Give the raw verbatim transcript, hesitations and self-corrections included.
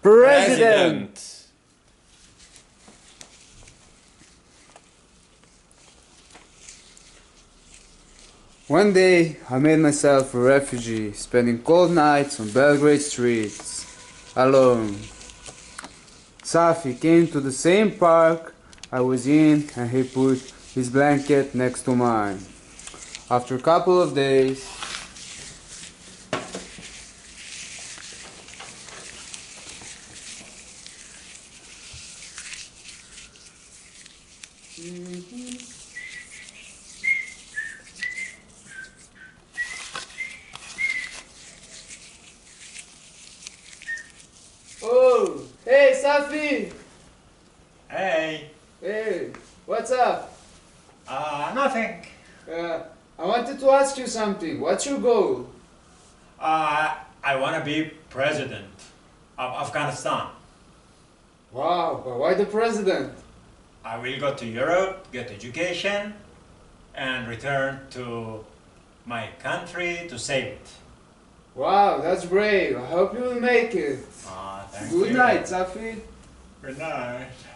President! One day, I made myself a refugee, spending cold nights on Belgrade streets, alone. Safi came to the same park I was in, and he put his blanket next to mine. After a couple of days, Oh, hey Safi! Hey, Hey, what's up? uh, nothing. Uh, I wanted to ask you something. What's your goal? Uh, I want to be president of Afghanistan. Wow, but why the president? I will go to Europe, get education, and return to my country to save it. Wow, that's brave. I hope you will make it. Uh, thank Good you. night, Safi. Good night.